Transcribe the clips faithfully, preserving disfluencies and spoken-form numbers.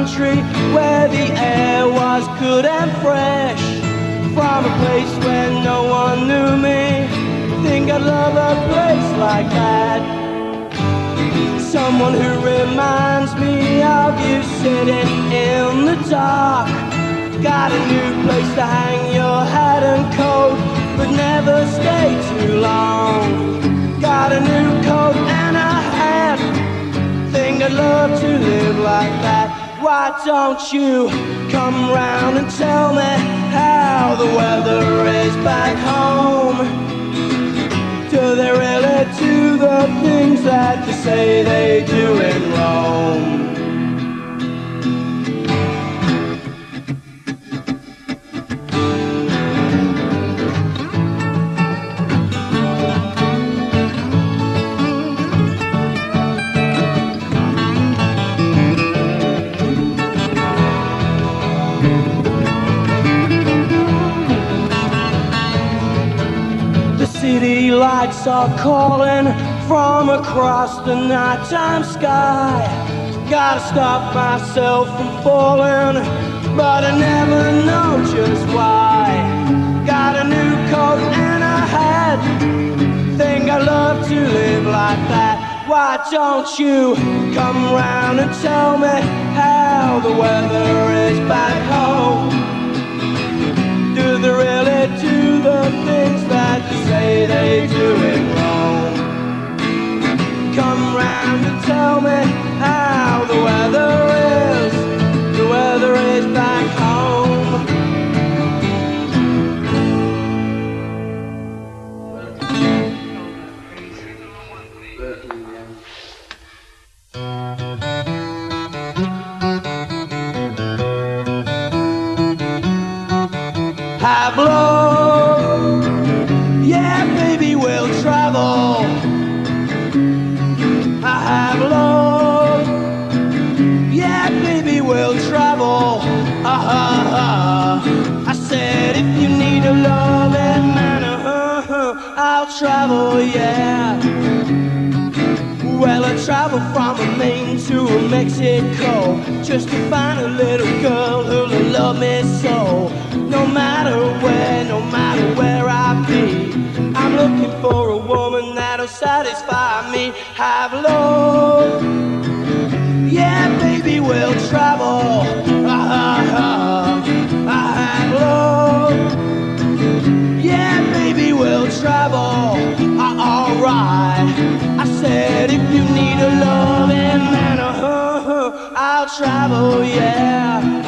country where the air was good and fresh. From a place where no one knew me, think I'd love a place like that. Someone who reminds me of you sitting in the dark. Got a new place to hang your hat and coat, but never stay too long. Got a new coat and a hat, think I'd love to live like that. Why don't you come round and tell me how the weather is back home? Do they really do the things that they say they do in Rome? City lights are calling from across the nighttime sky. Gotta stop myself from falling, but I never know just why. Got a new coat and a hat, think I'd love to live like that. Why don't you come round and tell me how the weather is back home? Do they really do the things that they say they do in Rome? Come round and tell me how the weather is, the weather is back home. Have love, yeah, baby, we'll travel. I have love, yeah, baby, we'll travel. Ah, ah, ah. I said if you need a loving man, uh, uh, I'll travel, yeah. Well, I travel from Maine to Mexico just to find a little girl who'll love me so. No matter where, no matter where I be, I'm looking for a woman that'll satisfy me. Have love, yeah, baby, we'll travel. Ah, ah, ah. I have love, yeah, baby, we'll travel. Ah, alright. I said if you need a loving man, uh, uh, I'll travel, yeah.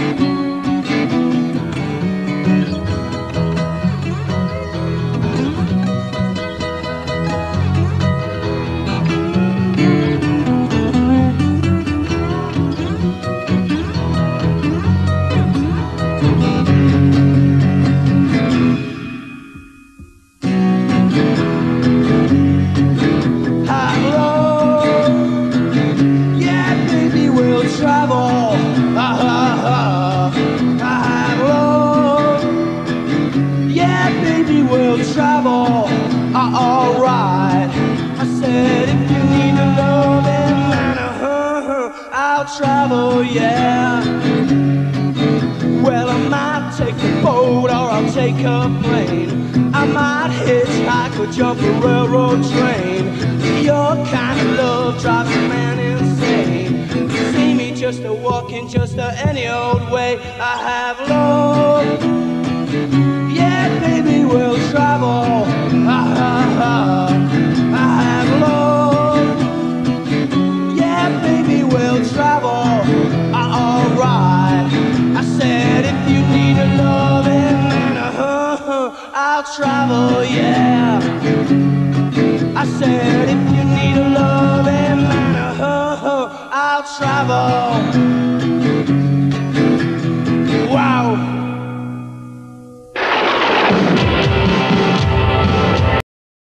Travel, yeah. Well, I might take a boat or I'll take a plane. I might hitchhike or jump a railroad train. Your kind of love drives a man insane. You see me just a walking just a any old way. I have love, yeah, baby, we'll travel. Ah, ah, ah. I have love, yeah, baby, we'll travel. Alright. I said if you need a loving man, uh, I'll travel, yeah. I said if you need a loving man, uh, I'll travel.